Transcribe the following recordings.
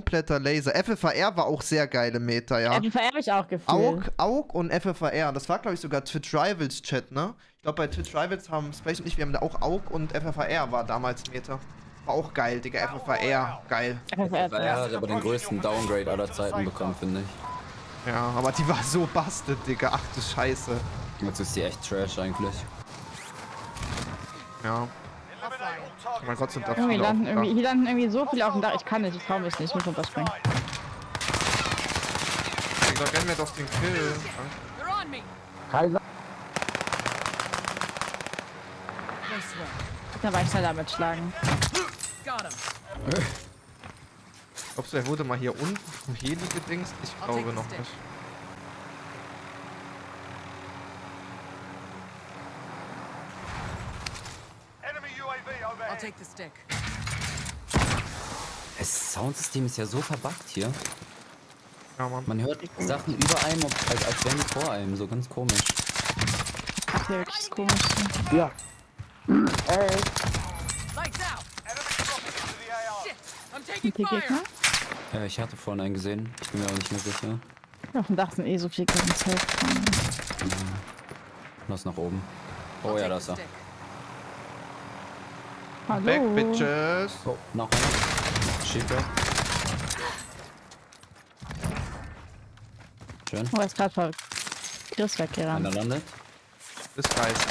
kompletter Laser. FFAR war auch sehr geile Meta, ja. FFAR habe ich auch gefühlt. AUG und FFAR. Das war, glaube ich, sogar Twitch Rivals Chat, ne? Ich glaube, bei Twitch Rivals haben Space und ich, wir haben da auch AUG und FFAR war damals Meta. War auch geil, Digga. FFAR, geil. FFAR hat aber den größten Downgrade aller Zeiten bekommen, finde ich. Ja, aber die war so busted, Digga. Ach du Scheiße. Jetzt ist die echt trash eigentlich. Ja. Oh mein Gott, sind da Irgendwie viele auf dem Dach. hier landen irgendwie so viele auf dem Dach. Ich kann nicht, ich trau mich nicht, ich muss runterspringen. Digga, gönn mir doch den Kill. Kaiser. Da war ich schneller damit schlagen. Glaubst du, er wurde mal hier unten vom Heli gedingst? Ich glaube noch nicht. Das Soundsystem ist ja so verbuggt hier. Ja, Mann. Man hört Sachen über einem, als wären die vor einem. So ganz komisch. Das ist ja wirklich das Komischste. Ja. Ey. Die Gegner? Ich hatte vorhin einen gesehen. Ich bin mir auch nicht mehr sicher. Auf dem Dach sind eh so viele Gegner. Lass nach oben. Oh ja, da ist er. Hallo. Back, Bitches. Oh, noch einer. Shipwreck. Schön. Oh, er ist gerade vor Chris weggerannt. Einer landet. Das heißt,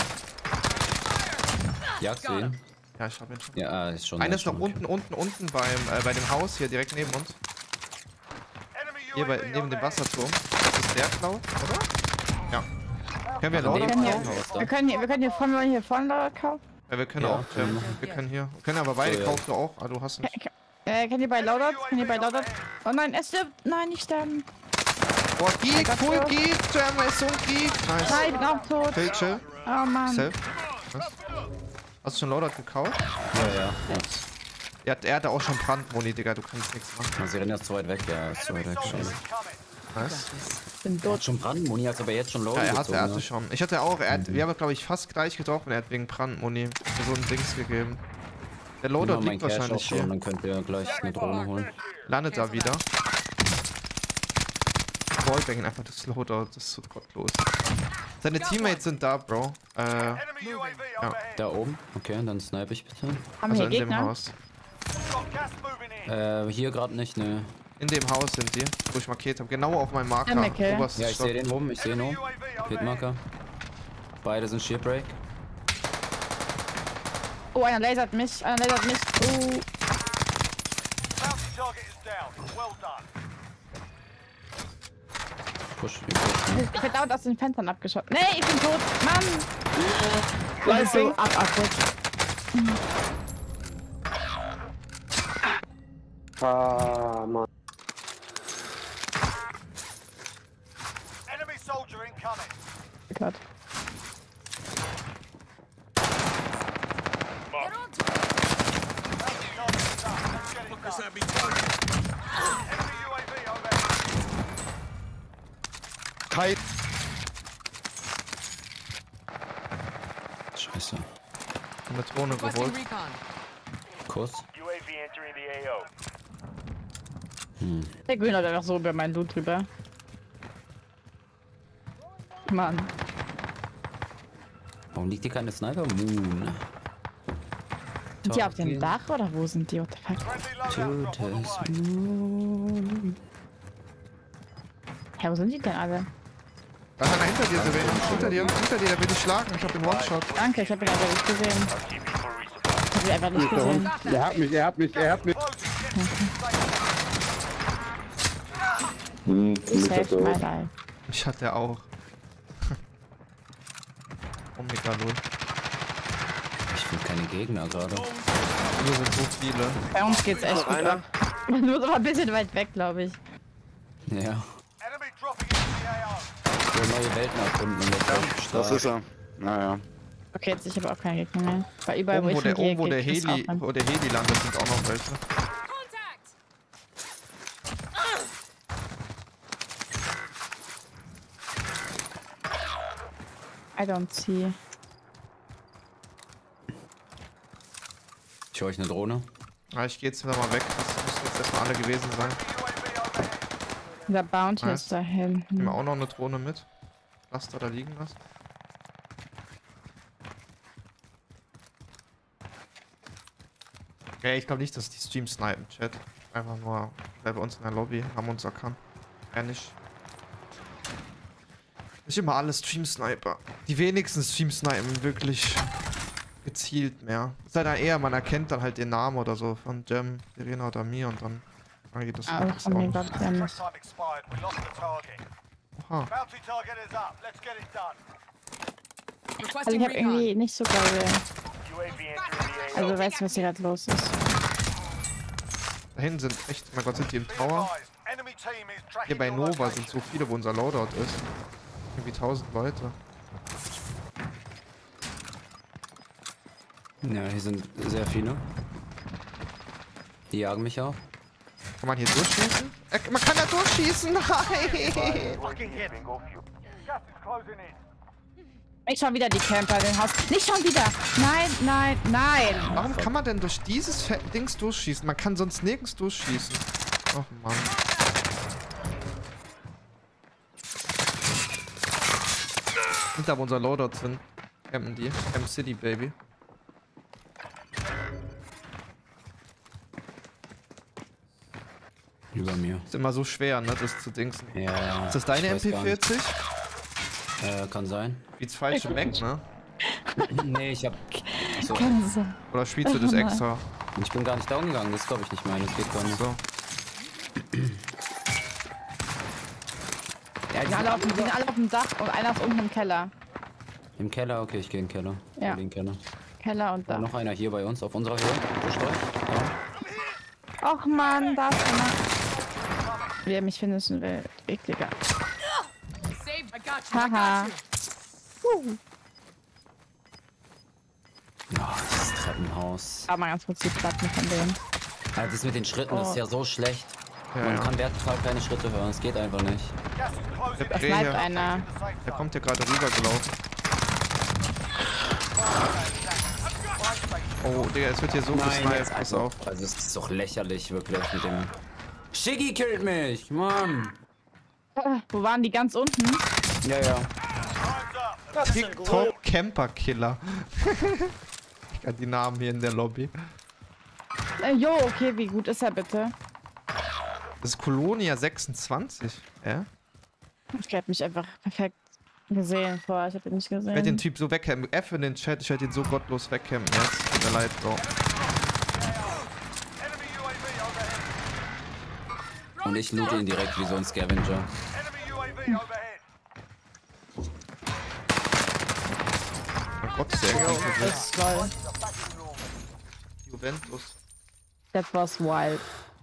Jagst du ihn? Ja, ich hab ihn schon. Ja, ist schon. Einer ist schon noch okay. unten bei dem Haus hier direkt neben uns. Hier neben dem Wasserturm. Das ist der Cloud, oder? Ja. Können wir Ach, Lauder neben kaufen? Haus da. Wir können hier vorne Lauder kaufen. Ja, wir können Ja, auch. Wir können hier. Wir können aber beide So, ja. kaufen du auch. Ah, du hast nicht. Kennt ihr bei Lauder? Oh nein, er stirbt. Nein, nicht sterben. Boah, Geek, Full Geek, Jammer ist so ein Geek. Nice. Nein, ich bin auch tot. Okay, chill. Oh Mann. Safe. Was? Hast du schon Loadout gekauft? Ja. Er hatte auch schon Brandmoni, Digga, du kannst nichts machen. Na, Sirene ist zu weit weg, ja, ist zu weit weg schon. Nice. Bin Er tot. hat schon Brandmoni, hat aber jetzt schon Ja, Loadout er gezogen, hatte ne? schon. Ich hatte auch, wir haben glaube ich fast gleich getroffen, er hat wegen Brandmoni mir so ein Dings gegeben. Der Loadout Nimm mal liegt mein Cash wahrscheinlich auch schon, hier. dann könnt ihr gleich eine Drohne holen. Landet da wieder. Wallbang einfach das Loadout, das ist so gottlos. Seine Teammates sind da, Bro. Ja. Da oben? Okay, dann snipe ich bitte. Haben Also wir in hier dem Gegner? Haus. Hier gerade nicht, ne. In dem Haus sind die, wo ich markiert habe. Genau auf meinem Marker. Mecke. Oberstes Ja, ich Stock. sehe den oben, Hitmarker. Beide sind Shipwreck. Oh, einer lasert mich. Oh. Push. Ich werde dauernd aus den Fenstern abgeschossen. Nee, ich bin tot. Mann. Das ist so abartig. Ah, Mann. Gott. Kite. Scheiße. Eine Drohne geholt. Kuss. Der Grün hat einfach so über meinen Loot drüber. Mann. Warum liegt hier keine Sniper? Moon. Sind die auf dem Dach oder wo sind die? What the fuck? Totes Moon. Hä, wo sind die denn alle? Da ist einer hinter dir, Serena. Hinter dir, der will dich schlagen. Ich hab den One-Shot. Danke, ich hab ihn einfach nicht gesehen. Ich hab ihn einfach nicht gesehen. Er hat mich. Save my life. Ich hatte auch. Omega 0. Ich finde keine Gegner gerade. Hier sind so viele. Bei uns geht's echt gut ab. Nur so ein bisschen weit weg, glaube ich. Ja. So neue Welten erkunden und das ist echt Das stark. ist er. Naja. Okay, jetzt ich aber auch keine Gegner mehr. Weil überall, wo ich Oben, hingehe, wo der geht Chris Heli, auch an. wo der Heli landet, sind auch noch welche. I don't see. Ich höre euch eine Drohne. Ah, ich geh jetzt wieder mal weg. Das ist Jetzt erstmal alle gewesen sein. Der Bounty Nice. ist da hinten. Nehmen wir auch noch eine Drohne mit. Laster da liegen lassen. Ja, ich glaube nicht, dass die Stream snipen, Chat. Einfach nur bei uns in der Lobby haben uns erkannt. Nicht immer alle Stream-Sniper. Die wenigsten Stream-Snipen wirklich gezielt mehr. Es sei dann eher, man erkennt dann halt den Namen oder so von Jem, Irina oder mir und dann geht das. Ah, das von auch mir nicht. glaubt ja nicht. Oha. Also ich habe irgendwie nicht so geil. Also weißt du, was hier gerade los ist? Da hinten sind echt, mein Gott, sind die im Tower. Hier bei Nova sind so viele, wo unser Loadout ist. Irgendwie 1000 Leute. Ja, hier sind sehr viele. Die jagen mich auch. Kann man hier durchschießen? Man kann da durchschießen! Nein! Nicht schon wieder die Camper in den Haus. Nicht schon wieder! Nein, nein, nein! Warum kann man denn durch dieses Dings durchschießen? Man kann sonst nirgends durchschießen. Och Mann. Sind da, wo unser Loadout sind. Campen die. M-City, Baby. Über mir. Ist immer so schwer, ne, das zu dingsen. Ja. Ist das deine ich weiß gar nicht. MP40? Kann sein. Spielst falsch im Mac, ne? Nee, ich hab. Achso, Kann sein. Oder spielst du das extra? ich bin gar nicht down gegangen, das glaube ich nicht meine. Das geht gar nicht. So. Ja, die sind alle auf dem Dach und einer ist unten im Keller. Im Keller, okay, ich gehe in den Keller. Ja. In den Keller. Keller und Dach. Noch einer hier bei uns auf unserer Höhe. Ja. Och man, da ist einer. Wie er mich finishen will. Ekliger. Haha. Ja, das Treppenhaus. Aber mal ganz kurz die Platten von denen. Also das mit den Schritten ist ja so schlecht. Ja, Man ja. kann vertikal keine Schritte hören, es geht einfach nicht. Der Es Prä bleibt hier, einer. der kommt hier gerade rübergelaufen. Oh, Digga, es wird hier so gesniped. Pass auf. Also es ist doch lächerlich, wirklich, mit dem... Shiggy killt mich, Mann! Wo waren die ganz unten? Ja, ja. TikTok Camper Killer. Ich kann die Namen hier in der Lobby. Jo, okay, wie gut ist er bitte? Das ist Colonia 26. Ja? Ich hätte mich einfach perfekt gesehen vorher. Ich habe ihn nicht gesehen. Ich werde den Typ so wegcampen. F in den Chat, ich werde ihn so gottlos wegcampen jetzt. Tut mir leid, Bro. Und ich loote ihn direkt wie so ein Scavenger. Mein Gott, sehr gut. Das ist lol. Juventus. That was wild.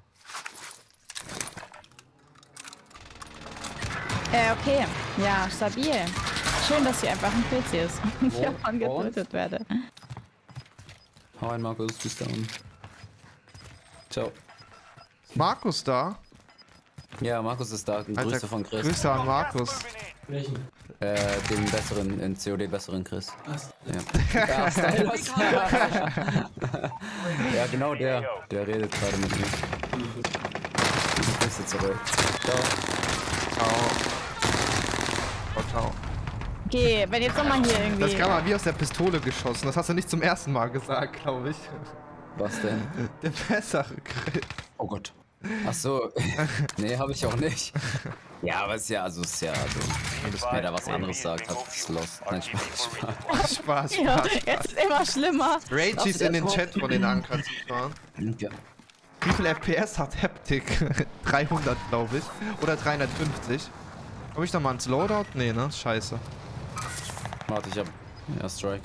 Okay. Ja, stabil. Schön, dass hier einfach ein PC ist und ich davon getötet werde. Hau rein, Markus, bis dann. Ciao. Markus da? Ja, Markus ist da. Ein Alter, Grüße von Chris. Grüße an Markus. Welchen? Den besseren, in COD besseren Chris. Ja. Ja, genau der. Der redet gerade mit mir. Grüße zurück. Ciao. Ciao. Ciao, ciao. Okay, wenn jetzt nochmal hier irgendwie... Das kam mal wie aus der Pistole geschossen. Das hast du nicht zum ersten Mal gesagt, glaube ich. Was denn? Der bessere Chris. Oh Gott. Ach so. Nee, habe ich auch nicht. Ja, aber es ist ja, also, wer da was anderes sagt, hat es lost. Nein, Spaß. Spaß, Ja, Spaß. jetzt ist immer schlimmer. Rage ist in den Chat von den Ankern zu fahren. Ja. Wie viel FPS hat Haptic? 300, glaube ich. Oder 350. Habe ich noch mal ins Loadout? Nee, ne? Scheiße. Warte, ich hab. Ja, Strike.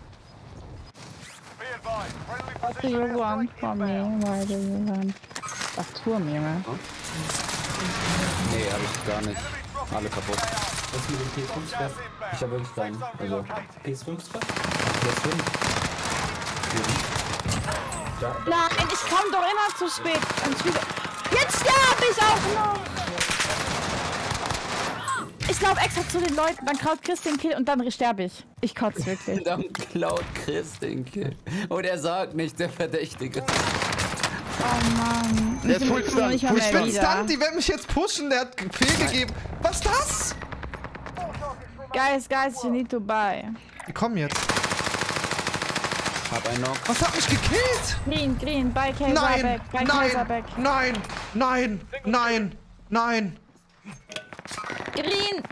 What do you want from me? Why do you want... Ach, Turm, Junge. Nee, hab ich gar nicht. Alle kaputt. Was mit dem PS5-Squad? Ich hab wirklich keinen. Also. PS5-Squad? Nein, ich komm doch immer zu spät. Jetzt sterbe ich auch noch. Ich lauf extra zu den Leuten, dann klaut Chris den Kill und dann sterbe ich. Ich kotze wirklich. Dann klaut Chris den Kill. Und er sagt nicht, der Verdächtige. Mann. Der ist Full Stun. Nicht mal Ich mehr bin wieder. stunned, die werden mich jetzt pushen, der hat fehlgegeben. Was ist das? Guys, you need to buy. Die kommen jetzt. Hab einen Knock. Was hat mich gekillt? Green, buy Kaiser Nein, back, buy Kaiser back. nein. Green!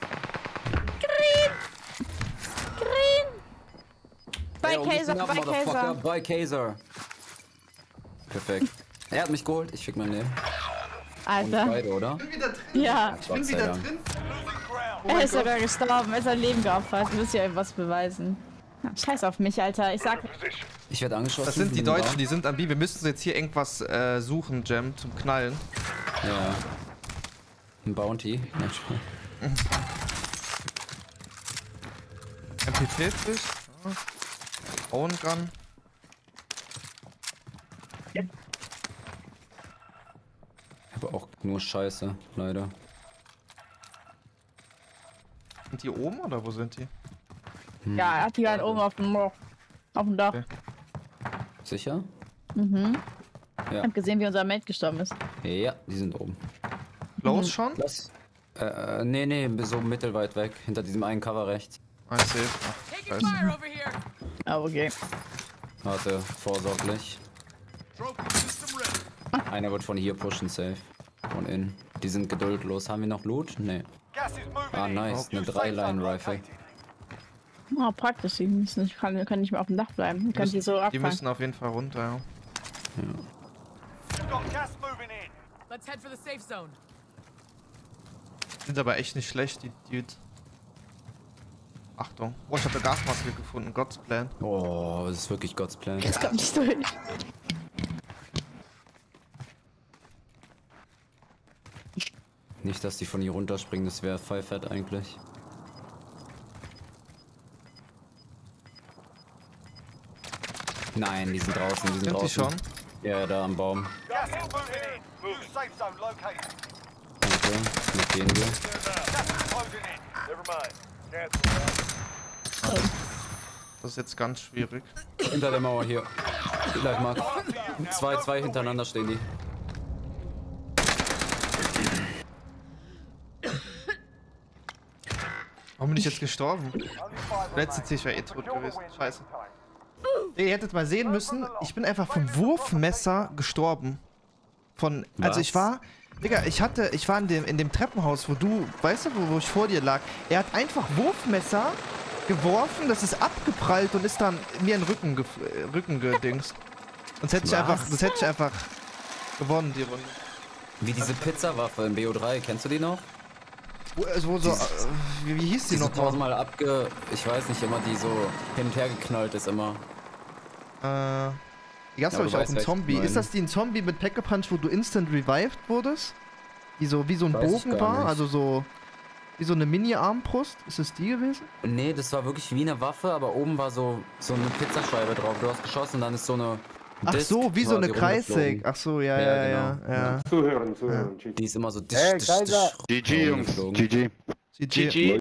Buy Ey, Kaiser, listen up, buy Motherfucker. Kaiser. Buy Kaiser. Perfekt. Er hat mich geholt. Ich fick mein Leben. Und Alter. beide, oder? Ich bin wieder drin. Ja, Ich bin Gott sei wieder Dank. drin. er ist sogar gestorben. Er ist sein Leben geopfert. Muss ja was beweisen. Scheiß auf mich, Alter. Ich sag. Ich werde angeschossen. Das sind die bin im Deutschen, Raum. die sind am B. Wir müssen jetzt hier irgendwas suchen, Jam, zum Knallen. Ja. Ein Bounty. Nein, Spaß. MP40. Ja. Own Gun. Ich habe auch nur Scheiße, leider. Sind die oben oder wo sind die? Ja, er hat die halt oben auf dem Dach. Okay. Sicher? Ich hab gesehen, wie unser Mate gestorben ist. Ja, die sind oben. Close schon? Lass. Nee, so mittelweit weg. Hinter diesem einen Cover rechts. Ein Safe. Ach, scheiße. Ah, okay. Warte, vorsorglich. Einer wird von hier pushen, safe. Von innen. Die sind geduldlos. Haben wir noch Loot? Nee. Ah, nice. Eine 3-Line-Rifle. Oh, praktisch. Die müssen nicht, können nicht mehr auf dem Dach bleiben. Die können die so Die abfangen. müssen auf jeden Fall runter, ja. Let's head for the safe zone. Sind aber echt nicht schlecht, die Dudes. Achtung. Oh, ich habe eine Gasmaske gefunden. God's Plan. Oh, das ist wirklich God's Plan. Das kommt nicht durch. Nicht, dass die von hier runterspringen, das wäre voll fett eigentlich. Nein, die sind draußen, die sind Sind die draußen. schon? Ja, da am Baum. Okay, mit gehen wir. Das ist jetzt ganz schwierig. Hinter der Mauer hier. Gleich mal. Zwei hintereinander stehen die. Warum bin ich jetzt gestorben? Letzte C, ich wäre eh tot gewesen. Scheiße. Ihr hättet mal sehen müssen, ich bin einfach vom Wurfmesser gestorben. Also ich war... Digga, ich war in dem Treppenhaus, wo du... Weißt du, wo ich vor dir lag? Er hat einfach Wurfmesser geworfen, das ist abgeprallt und ist dann mir in den Rücken gedingst. Sonst hätte ich einfach gewonnen, die Runde. Wie diese Pizzawaffe in BO3, kennst du die noch? Wie hieß die Die so noch? tausendmal ich weiß nicht, immer die so hin und her geknallt ist immer. Die gab's, glaube ich, auch einen Zombie. Ist das die ein Zombie mit Pack-a-Punch, wo du instant revived wurdest? Die so wie so ein Weiß ich Bogen gar war? nicht. Also so wie so eine Mini-Armbrust? Ist es die gewesen? Nee, das war wirklich wie eine Waffe, aber oben war so eine Pizzascheibe drauf. Du hast geschossen und dann ist so eine Ach Disc so, wie so eine quasi Kreissäge. rumgeflogen. Ach so, ja. Zuhören. Die ist immer so Hey, Kaiser. GG, Jungs. GG. GG.